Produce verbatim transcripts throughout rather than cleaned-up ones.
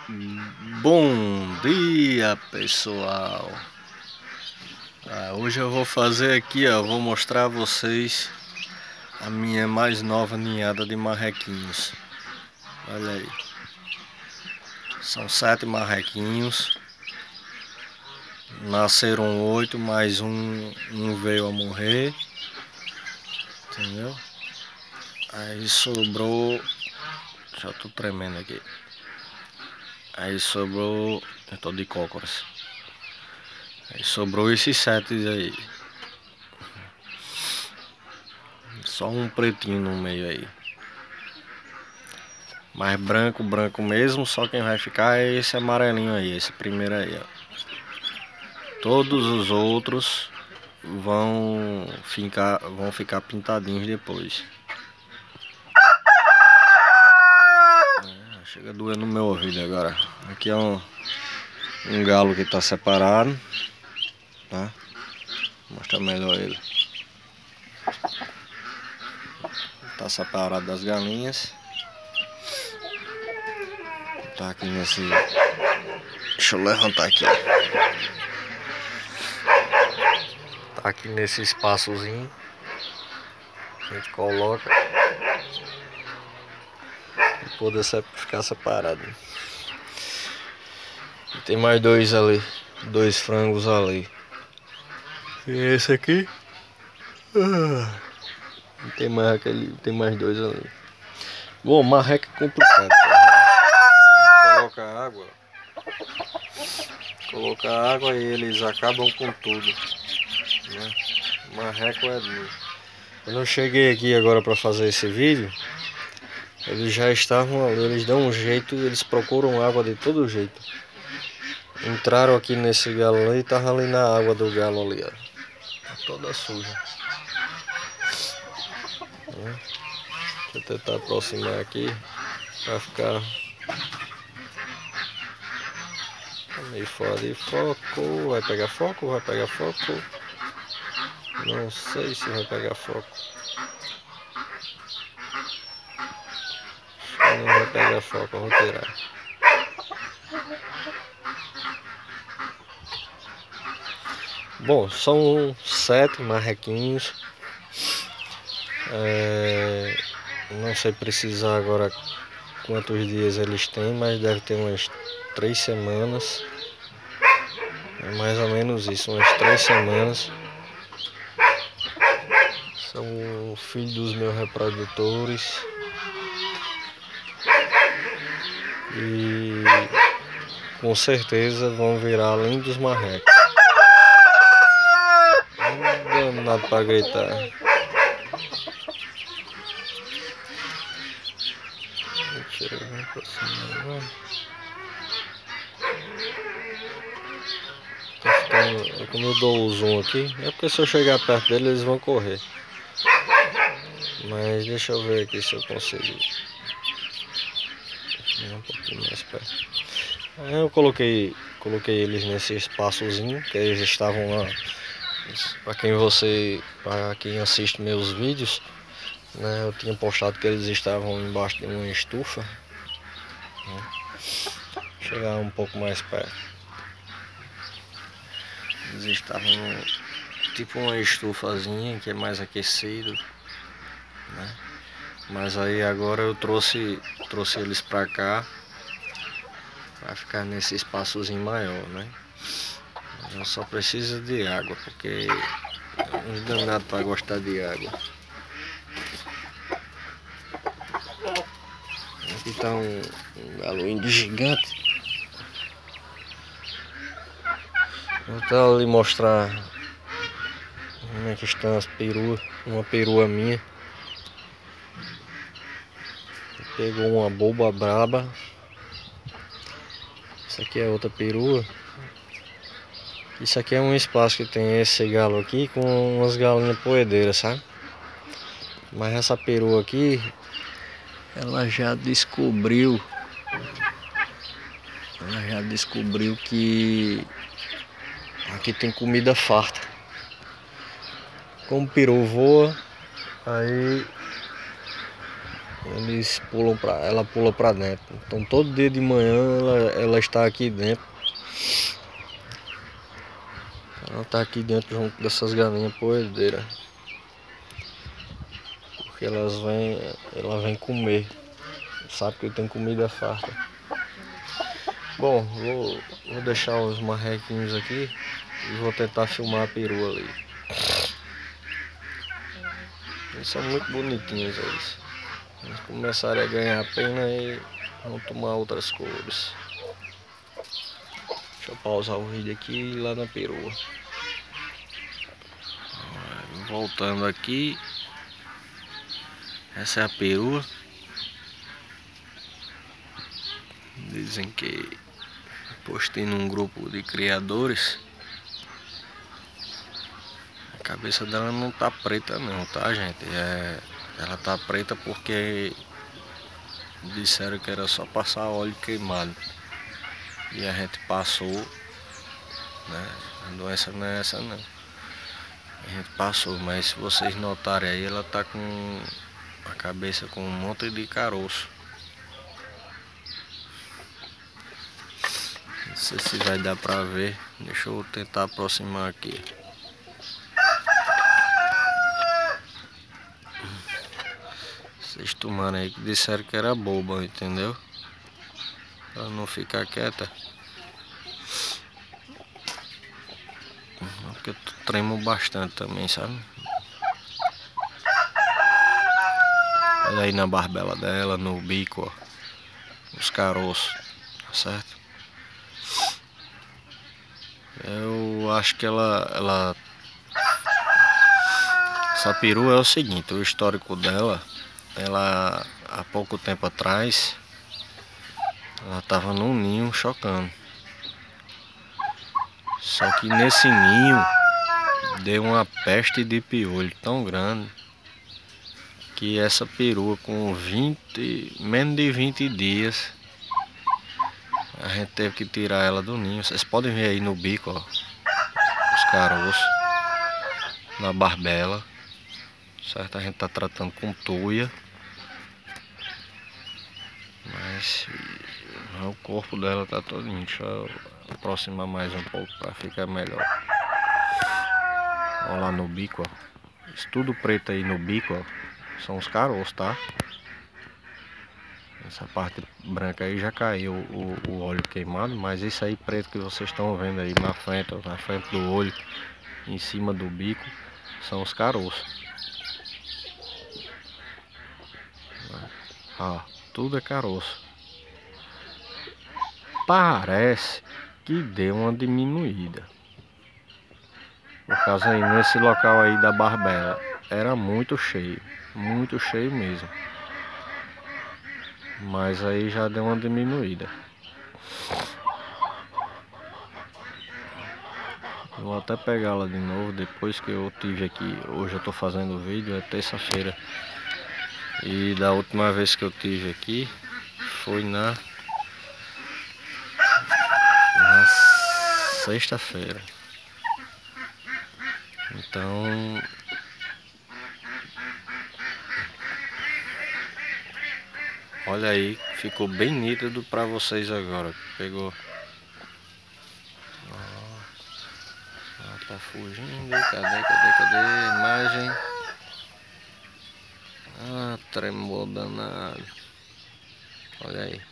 Bom dia, pessoal. Ah, hoje eu vou fazer aqui, ó, vou mostrar a vocês a minha mais nova ninhada de marrequinhos. Olha aí, são sete marrequinhos. Nasceram oito, mais um, um veio a morrer, entendeu? Aí sobrou, já tô tremendo aqui. Aí sobrou, eu tô de cócoras. Aí sobrou esses sete aí. Só um pretinho no meio aí. Mas branco, branco mesmo, só quem vai ficar é esse amarelinho aí, esse primeiro aí, ó. Todos os outros vão ficar, vão ficar pintadinhos depois. É, chega doendo no meu ouvido agora. Aqui é um, um galo que tá separado, tá? Vou mostrar melhor ele. Tá separado das galinhas. Tá aqui nesse... Deixa eu levantar aqui, ó. Tá aqui nesse espaçozinho. A gente coloca pra poder ficar separado. E tem mais dois ali, dois frangos ali. E esse aqui, ah, tem mais aquele, tem mais dois ali. Bom, marreca é complicado. Coloca água, coloca água e eles acabam com tudo, né? Marreco é duro. Quando eu cheguei aqui agora para fazer esse vídeo, eles já estavam ali, eles dão um jeito, eles procuram água de todo jeito. Entraram aqui nesse galo ali e tava ali na água do galo ali, ó. Tá toda suja. Deixa eu tentar aproximar aqui para ficar meio fora de foco. Vai pegar foco? Vai pegar foco? Não sei se vai pegar foco. Não vai pegar foco, eu vou tirar. Bom, são sete marrequinhos. É, não sei precisar agora quantos dias eles têm, mas deve ter umas três semanas. É mais ou menos isso, umas três semanas. São filhos dos meus reprodutores. E com certeza vão virar lindos marrecos. Não dá nada para gritar. Deixa eu ver pra cima agora. Tá ficando, como eu dou o zoom aqui, é porque se eu chegar perto deles eles vão correr. Mas deixa eu ver aqui se eu consigo. Um pouquinho mais perto. Aí eu coloquei, coloquei eles nesse espaçozinho que eles estavam lá. Para quem você, para quem assiste meus vídeos, né, eu tinha postado que eles estavam embaixo de uma estufa. Né? Chegar um pouco mais perto. Eles estavam tipo uma estufazinha que é mais aquecido, né? Mas aí agora eu trouxe, trouxe eles para cá para ficar nesse espaçozinho maior, né? Eu só preciso de água, porque não dá nada para gostar de água. Aqui tá um, um galo índio gigante. Vou até ali mostrar como é que estão as peruas. Uma perua minha pegou uma boba braba. Essa aqui é outra perua. Isso aqui é um espaço que tem esse galo aqui com umas galinhas poedeiras, sabe? Mas essa perua aqui, ela já descobriu, ela já descobriu que aqui tem comida farta. Como o peru voa, aí eles pulam pra, ela pula pra dentro. Então todo dia de manhã ela, ela está aqui dentro. Ela está aqui dentro junto dessas galinhas poedeiras. Porque elas vêm, ela vem comer. Sabe que tem comida farta. Bom, vou, vou deixar os marrequinhos aqui e vou tentar filmar a perua ali. Eles são muito bonitinhos eles. Eles começarem a ganhar pena e vão tomar outras cores. Deixa eu pausar o vídeo aqui e ir lá na perua. Voltando aqui. Essa é a perua. Dizem que postei num grupo de criadores. A cabeça dela não tá preta não, tá, gente? É, ela tá preta porque disseram que era só passar óleo queimado. E a gente passou, né? A doença não é essa não. A gente passou, mas se vocês notarem aí, ela tá com a cabeça com um monte de caroço. Não sei se vai dar pra ver. Deixa eu tentar aproximar aqui. Vocês tomaram aí que disseram que era boba, entendeu? Pra não ficar quieta. Porque eu tremo bastante também, sabe? Olha aí na barbela dela, no bico, ó. Os caroços, tá certo? Eu acho que ela, ela... Essa perua é o seguinte, o histórico dela, ela há pouco tempo atrás, ela tava num ninho chocando. Só que nesse ninho deu uma peste de piolho tão grande que essa perua com vinte, menos de vinte dias, a gente teve que tirar ela do ninho. Vocês podem ver aí no bico, ó, os caroços, na barbela, certo? A gente tá tratando com tuia, mas o corpo dela tá todinho. Deixa eu aproximar mais um pouco para ficar melhor. Olha lá no bico, ó. Isso tudo preto aí no bico, ó, são os caroços, tá? Essa parte branca aí já caiu o, o óleo queimado, mas isso aí preto que vocês estão vendo aí na frente, ó, na frente do olho, em cima do bico, são os caroços. Ó, tudo é caroço. Parece que deu uma diminuída. Por causa aí, nesse local aí da barbela, era muito cheio, muito cheio mesmo. Mas aí já deu uma diminuída. Eu vou até pegá-la de novo depois que eu tive aqui. Hoje eu tô fazendo o vídeo, é terça-feira. E da última vez que eu tive aqui foi na, na sexta-feira. Então olha aí, ficou bem nítido para vocês agora. Pegou. Ó, ela tá fugindo. Cadê, cadê, cadê? Imagem. Ah, tremor danado. Olha aí.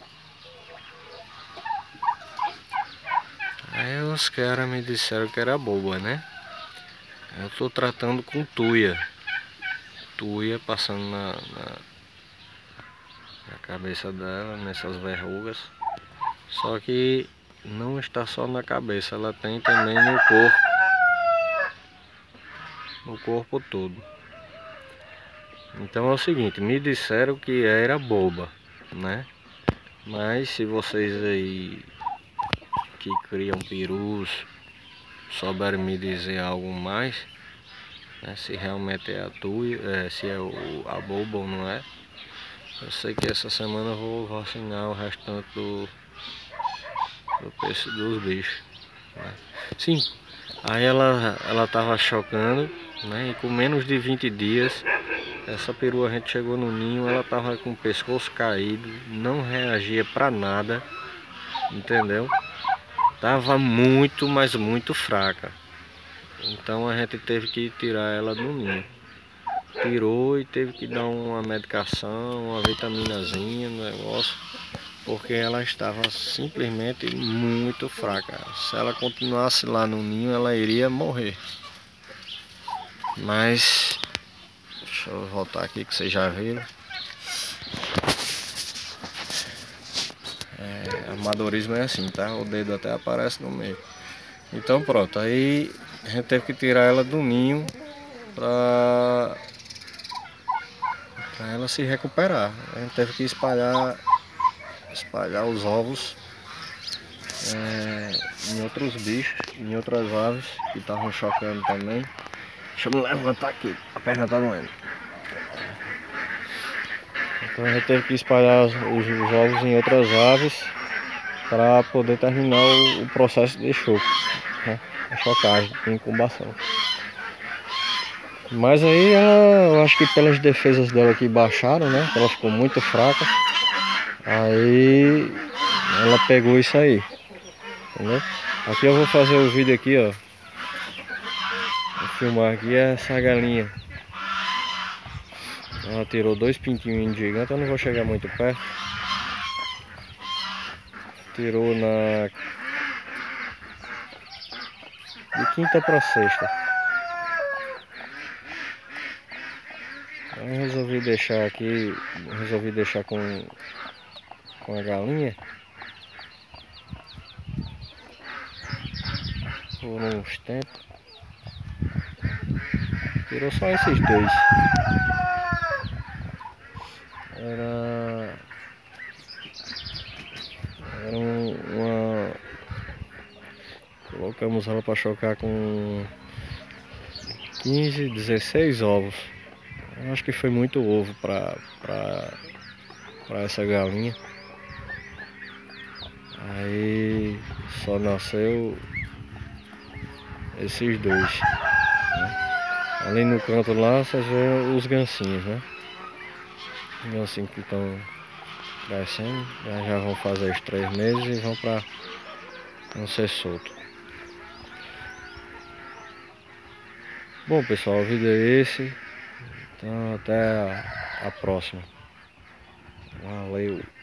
Aí os caras me disseram que era boba, né? Eu tô tratando com tuia. Tuia passando na, na, na cabeça dela, nessas verrugas. Só que não está só na cabeça, ela tem também no corpo. No corpo todo. Então é o seguinte, me disseram que era boba, né? Mas se vocês aí que criam perus souberem me dizer algo mais, né, se realmente é a tuia, é, se é o, a boba ou não é. Eu sei que essa semana eu vou vacinar o restante do, do peixe, dos bichos, né? Sim, Aí ela, ela tava chocando, né? E com menos de vinte dias, essa perua a gente chegou no ninho, ela tava com o pescoço caído, não reagia pra nada, entendeu? Tava muito, mas muito fraca. Então a gente teve que tirar ela do ninho. Tirou e teve que dar uma medicação, uma vitaminazinha no negócio, porque ela estava simplesmente muito fraca. Se ela continuasse lá no ninho, ela iria morrer. Mas deixa eu voltar aqui que vocês já viram. É, amadorismo é assim, tá? O dedo até aparece no meio. Então pronto, aí a gente teve que tirar ela do ninho pra, pra ela se recuperar. A gente teve que espalhar, espalhar os ovos é, em outros bichos, em outras aves que estavam chocando também. Deixa eu me levantar aqui, a perna tá doendo. Então a gente teve que espalhar os, os ovos em outras aves para poder terminar o, o processo de choque, né? A chocagem, de incubação. Mas aí ela, eu acho que pelas defesas dela que baixaram, né? Ela ficou muito fraca. Aí ela pegou isso aí, entendeu? Aqui eu vou fazer o vídeo aqui, ó. Vou filmar aqui essa galinha. Ela tirou dois pintinhos gigantes, eu não vou chegar muito perto. Tirou na de quinta para sexta. Eu resolvi deixar aqui, resolvi deixar com, com a galinha por uns tempos. Tirou só esses dois. Era, era um, uma. Colocamos ela para chocar com quinze, dezesseis ovos. Eu acho que foi muito ovo para para para essa galinha. Aí só nasceu esses dois, né? Ali no canto lá vocês veem os gancinhos, né? Os gancinhos que estão crescendo, já, já vão fazer os três meses e vão para não ser solto. Bom pessoal, o vídeo é esse. Então até a, a próxima. Valeu.